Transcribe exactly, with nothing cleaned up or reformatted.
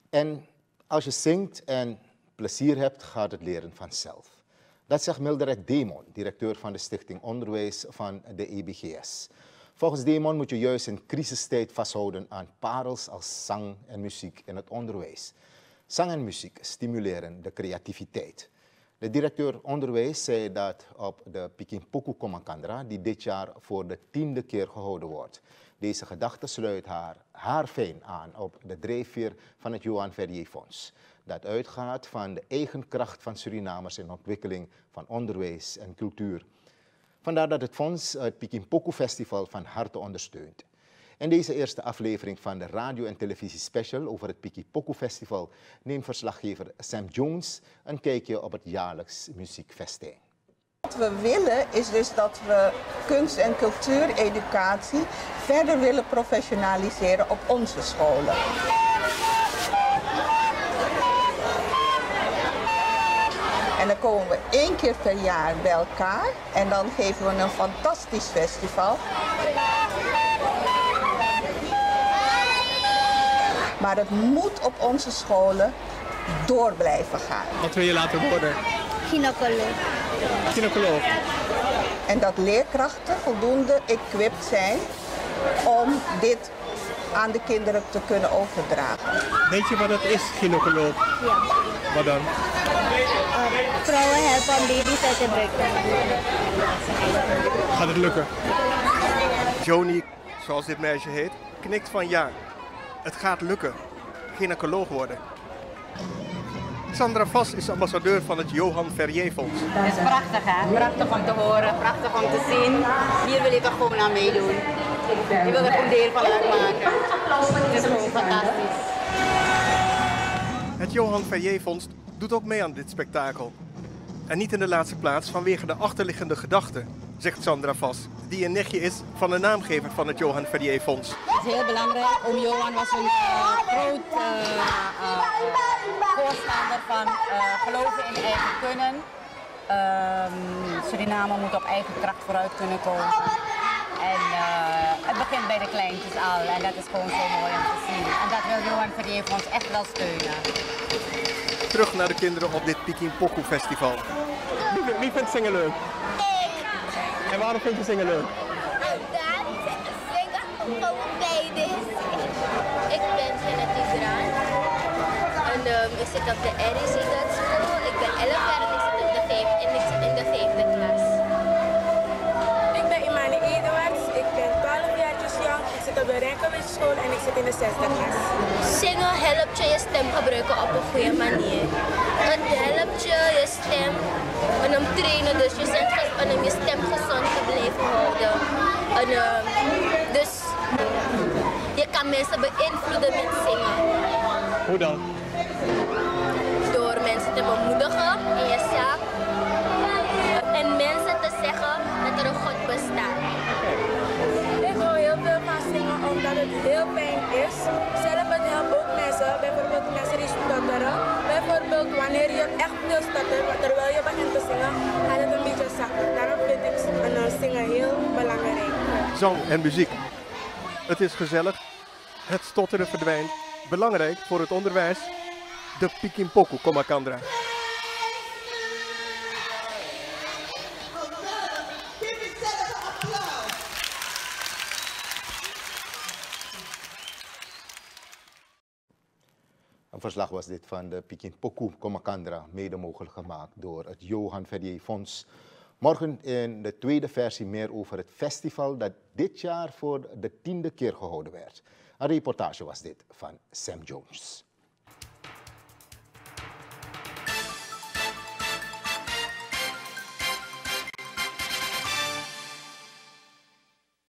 En als je zingt en plezier hebt, gaat het leren vanzelf. Dat zegt Mildred Demon, directeur van de Stichting Onderwijs van de E B G S. Volgens Demon moet je juist in crisistijd vasthouden aan parels als zang en muziek in het onderwijs. Zang en muziek stimuleren de creativiteit. De directeur onderwijs zei dat op de Pikimpoku Komakandra, die dit jaar voor de tiende keer gehouden wordt. Deze gedachte sluit haar haarfijn aan op de drijfveer van het Johan Verrier Fonds. Dat uitgaat van de eigen kracht van Surinamers in ontwikkeling van onderwijs en cultuur. Vandaar dat het fonds het Pikimpoku Festival van harte ondersteunt. In deze eerste aflevering van de radio- en televisie-special over het Pikimpoku Festival neemt verslaggever Sam Jones een kijkje op het jaarlijks muziekfestijn. Wat we willen is dus dat we kunst- en cultuureducatie verder willen professionaliseren op onze scholen. En dan komen we één keer per jaar bij elkaar en dan geven we een fantastisch festival. Maar het moet op onze scholen door blijven gaan. Wat wil je laten worden? Gynaecoloog. Gynaecoloog. En dat leerkrachten voldoende equipped zijn om dit aan de kinderen te kunnen overdragen. Weet je wat het is, gynaecoloog? Ja. Wat dan? Uh, vrouwen helpen om baby's uit te drukken. Gaat het lukken? Joni, zoals dit meisje heet, knikt van ja. Het gaat lukken. Gynaecoloog worden. Sandra Vos is ambassadeur van het Johan Verrier Fonds. Het is prachtig, hè? Prachtig om te horen, prachtig om te zien. Hier wil je toch gewoon aan meedoen. Je wil er gewoon deel van uitmaken. Het is gewoon fantastisch. Het Johan Verrier Fonds doet ook mee aan dit spektakel. En niet in de laatste plaats vanwege de achterliggende gedachte, zegt Sandra Vos, die een nichtje is van de naamgever van het Johan Verrier Fonds. Het is heel belangrijk. Oom Johan was een uh, groot uh, uh, voorstander van uh, geloven in eigen kunnen. Uh, Suriname moet op eigen kracht vooruit kunnen komen. En uh, het begint bij de kleintjes al en dat is gewoon zo mooi om te zien. En dat wil Johan Verrier Fonds echt wel steunen. Terug naar de kinderen op dit Pikimpoku Festival. Wie, wie vindt zingen leuk? En waarom vind je zingen leuk? Omdat zingen gewoon baby's. Ik ben Genetiek Graan. En um, ik zit op de R I C school. Ik ben elf jaar en ik zit in de vijfde, en ik zit in de vijfde klas. Ik ben Imani Eduards. Ik ben twaalf jaartjes jong. Ik zit op de Renkewitz school en ik zit in de zesde klas. Zingen helpt je je stem gebruiken op een goede manier. Het helpt je je stem en hem trainen, dus je, zet, en om je stem gezond te blijven houden. En, uh, dus je kan mensen beïnvloeden met zingen. Hoe dan? Door mensen te bemoedigen in je zaak en mensen te zeggen dat er een God bestaat. Ik hou heel veel van zingen omdat het heel fijn is. Zelf het helpt ook mensen, bijvoorbeeld mensen die stotteren. Bijvoorbeeld wanneer je echt veel stottert, terwijl je begint te zingen, gaat het een beetje zachter. Daarom vind ik een zingen heel belangrijk. Zang en muziek. Het is gezellig. Het stotteren verdwijnt. Belangrijk voor het onderwijs. De Pikimpoku Komakandra. Een verslag was dit van de Pikimpoku Komakandra, mede mogelijk gemaakt door het Johan Verrier Fonds. Morgen in de tweede versie meer over het festival dat dit jaar voor de tiende keer gehouden werd. Een reportage was dit van Sam Jones.